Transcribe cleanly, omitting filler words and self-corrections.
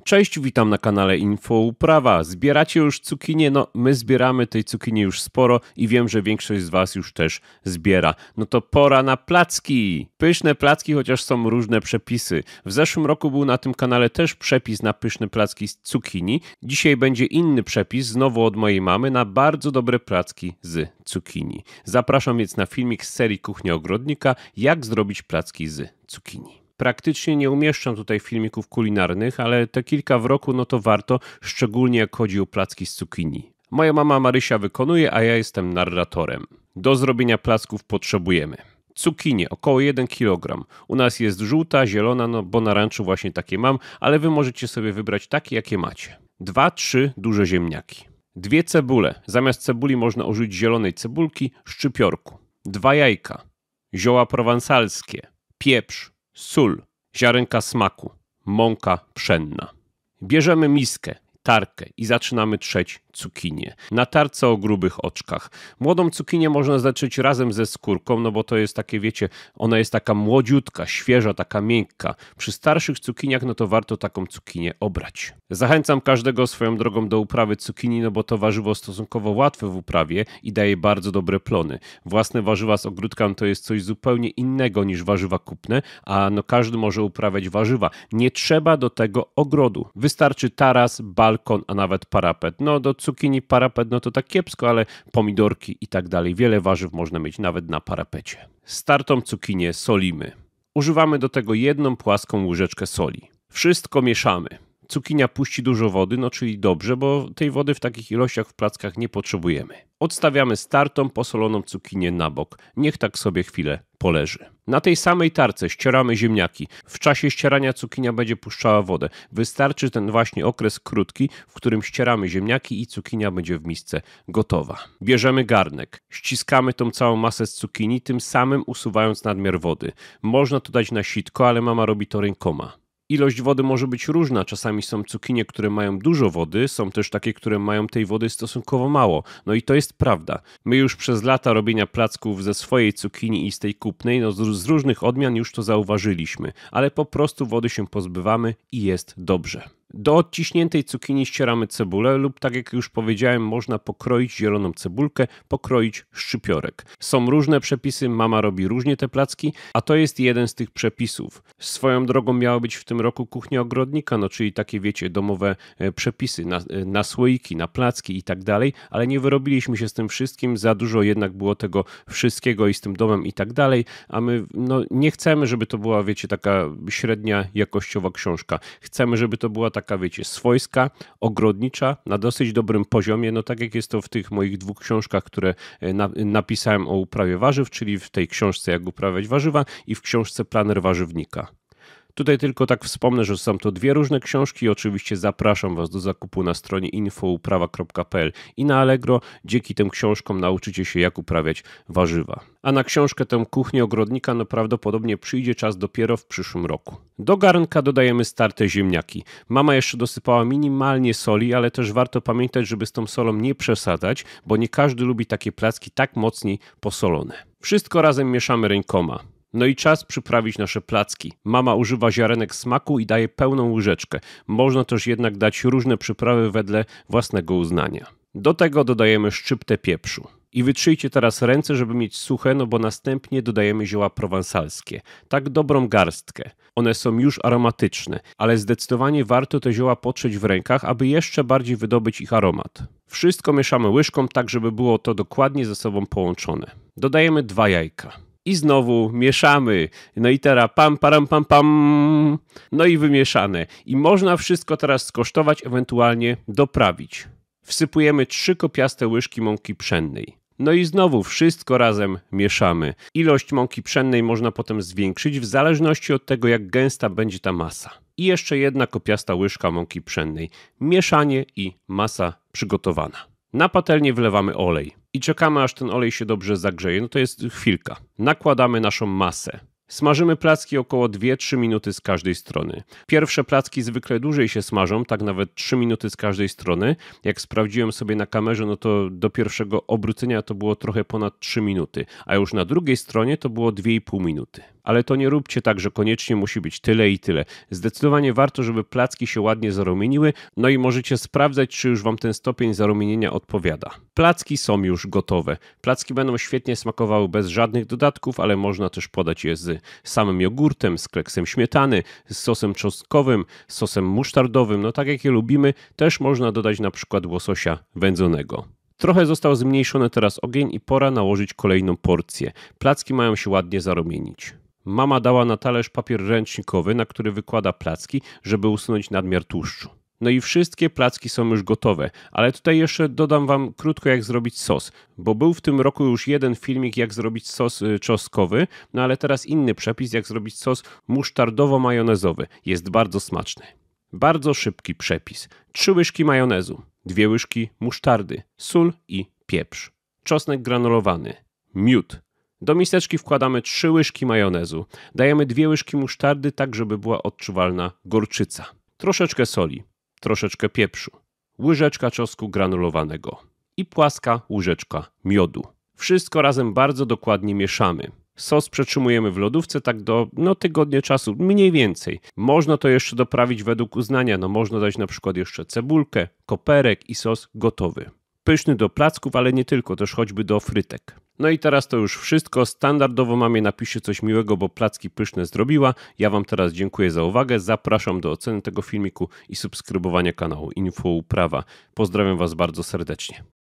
Cześć, witam na kanale Info Uprawa. Zbieracie już cukinię? No, my zbieramy tej cukinii już sporo i wiem, że większość z Was już też zbiera. No to pora na placki. Pyszne placki, chociaż są różne przepisy. W zeszłym roku był na tym kanale też przepis na pyszne placki z cukinii. Dzisiaj będzie inny przepis, znowu od mojej mamy, na bardzo dobre placki z cukinii. Zapraszam więc na filmik z serii Kuchnia Ogrodnika, jak zrobić placki z cukinii. Praktycznie nie umieszczam tutaj filmików kulinarnych, ale te kilka w roku no to warto, szczególnie jak chodzi o placki z cukinii. Moja mama Marysia wykonuje, a ja jestem narratorem. Do zrobienia placków potrzebujemy cukinię, około 1 kg. U nas jest żółta, zielona, no bo na ranczu właśnie takie mam, ale wy możecie sobie wybrać takie, jakie macie. 2-3 duże ziemniaki. 2 cebule. Zamiast cebuli można użyć zielonej cebulki, szczypiorku. 2 jajka. Zioła prowansalskie. Pieprz. Sól, ziarenka smaku, mąka pszenna. Bierzemy miskę, tarkę i zaczynamy trzeć cukinię. Na tarce o grubych oczkach. Młodą cukinię można zacząć razem ze skórką, no bo to jest takie, wiecie, ona jest taka młodziutka, świeża, taka miękka. Przy starszych cukiniach, no to warto taką cukinię obrać. Zachęcam każdego swoją drogą do uprawy cukinii, no bo to warzywo stosunkowo łatwe w uprawie i daje bardzo dobre plony. Własne warzywa z ogródka to jest coś zupełnie innego niż warzywa kupne, a no każdy może uprawiać warzywa. Nie trzeba do tego ogrodu. Wystarczy taras, balkon, a nawet parapet. No do cukinii parapet, no to tak kiepsko, ale pomidorki i tak dalej. Wiele warzyw można mieć nawet na parapecie. Startą cukinię solimy. Używamy do tego 1 płaską łyżeczkę soli. Wszystko mieszamy. Cukinia puści dużo wody, no czyli dobrze, bo tej wody w takich ilościach w plackach nie potrzebujemy. Odstawiamy startą posoloną cukinię na bok. Niech tak sobie chwilę poleży. Na tej samej tarce ścieramy ziemniaki. W czasie ścierania cukinia będzie puszczała wodę. Wystarczy ten właśnie okres krótki, w którym ścieramy ziemniaki i cukinia będzie w misce gotowa. Bierzemy garnek. Ściskamy tą całą masę z cukinii, tym samym usuwając nadmiar wody. Można to dać na sitko, ale mama robi to rękoma. Ilość wody może być różna. Czasami są cukinie, które mają dużo wody, są też takie, które mają tej wody stosunkowo mało. No i to jest prawda. My już przez lata robienia placków ze swojej cukinii i z tej kupnej, no z różnych odmian już to zauważyliśmy, ale po prostu wody się pozbywamy i jest dobrze. Do odciśniętej cukinii ścieramy cebulę lub, tak jak już powiedziałem, można pokroić zieloną cebulkę, pokroić szczypiorek. Są różne przepisy, mama robi różnie te placki, a to jest jeden z tych przepisów. Swoją drogą miała być w tym roku kuchnia ogrodnika, no czyli takie, wiecie, domowe przepisy na słoiki, na placki i tak dalej, ale nie wyrobiliśmy się z tym wszystkim, za dużo jednak było tego wszystkiego i z tym domem i tak dalej, a my no, nie chcemy, żeby to była, wiecie, taka średnia jakościowa książka. Chcemy, żeby to była taka, wiecie, swojska, ogrodnicza, na dosyć dobrym poziomie, no tak jak jest to w tych moich 2 książkach, które napisałem o uprawie warzyw, czyli w tej książce Jak uprawiać warzywa i w książce Planer warzywnika. Tutaj tylko tak wspomnę, że są to 2 różne książki i oczywiście zapraszam Was do zakupu na stronie infouprawa.pl i na Allegro. Dzięki tym książkom nauczycie się, jak uprawiać warzywa. A na książkę tę Kuchnię Ogrodnika no prawdopodobnie przyjdzie czas dopiero w przyszłym roku. Do garnka dodajemy starte ziemniaki. Mama jeszcze dosypała minimalnie soli, ale też warto pamiętać, żeby z tą solą nie przesadzać, bo nie każdy lubi takie placki tak mocniej posolone. Wszystko razem mieszamy rękoma. No i czas przyprawić nasze placki. Mama używa ziarenek smaku i daje pełną łyżeczkę. Można też jednak dać różne przyprawy wedle własnego uznania. Do tego dodajemy szczyptę pieprzu. I wytrzyjcie teraz ręce, żeby mieć suche, no bo następnie dodajemy zioła prowansalskie. Tak dobrą garstkę. One są już aromatyczne, ale zdecydowanie warto te zioła potrzeć w rękach, aby jeszcze bardziej wydobyć ich aromat. Wszystko mieszamy łyżką tak, żeby było to dokładnie ze sobą połączone. Dodajemy 2 jajka. I znowu mieszamy. No i teraz pam, param, pam, pam. No i wymieszane. I można wszystko teraz skosztować, ewentualnie doprawić. Wsypujemy 3 kopiaste łyżki mąki pszennej. No i znowu wszystko razem mieszamy. Ilość mąki pszennej można potem zwiększyć w zależności od tego, jak gęsta będzie ta masa. I jeszcze 1 kopiasta łyżka mąki pszennej. Mieszanie i masa przygotowana. Na patelnię wlewamy olej i czekamy, aż ten olej się dobrze zagrzeje. No to jest chwilka. Nakładamy naszą masę. Smażymy placki około 2-3 minuty z każdej strony. Pierwsze placki zwykle dłużej się smażą, tak nawet 3 minuty z każdej strony. Jak sprawdziłem sobie na kamerze, no to do pierwszego obrócenia to było trochę ponad 3 minuty, a już na drugiej stronie to było 2,5 minuty. Ale to nie róbcie tak, że koniecznie musi być tyle i tyle. Zdecydowanie warto, żeby placki się ładnie zarumieniły, no i możecie sprawdzać, czy już wam ten stopień zarumienienia odpowiada. Placki są już gotowe. Placki będą świetnie smakowały bez żadnych dodatków, ale można też podać je z samym jogurtem, z kleksem śmietany, z sosem czosnkowym, z sosem musztardowym, no tak jak je lubimy. Też można dodać na przykład łososia wędzonego. Trochę został zmniejszony teraz ogień i pora nałożyć kolejną porcję. Placki mają się ładnie zarumienić. Mama dała na talerz papier ręcznikowy, na który wykłada placki, żeby usunąć nadmiar tłuszczu. No i wszystkie placki są już gotowe, ale tutaj jeszcze dodam wam krótko, jak zrobić sos, bo był w tym roku już jeden filmik, jak zrobić sos czosnkowy, no ale teraz inny przepis, jak zrobić sos musztardowo-majonezowy. Jest bardzo smaczny. Bardzo szybki przepis. 3 łyżki majonezu, 2 łyżki musztardy, sól i pieprz, czosnek granulowany, miód. Do miseczki wkładamy 3 łyżki majonezu, dajemy 2 łyżki musztardy, tak żeby była odczuwalna gorczyca, troszeczkę soli, troszeczkę pieprzu, łyżeczka czosnku granulowanego i płaska łyżeczka miodu. Wszystko razem bardzo dokładnie mieszamy. Sos przetrzymujemy w lodówce tak do tygodnia czasu, mniej więcej. Można to jeszcze doprawić według uznania, można dać na przykład jeszcze cebulkę, koperek i sos gotowy. Pyszny do placków, ale nie tylko, też choćby do frytek. No i teraz to już wszystko. Standardowo mamie napiszcie coś miłego, bo placki pyszne zrobiła. Ja wam teraz dziękuję za uwagę. Zapraszam do oceny tego filmiku i subskrybowania kanału Infouprawa. Pozdrawiam was bardzo serdecznie.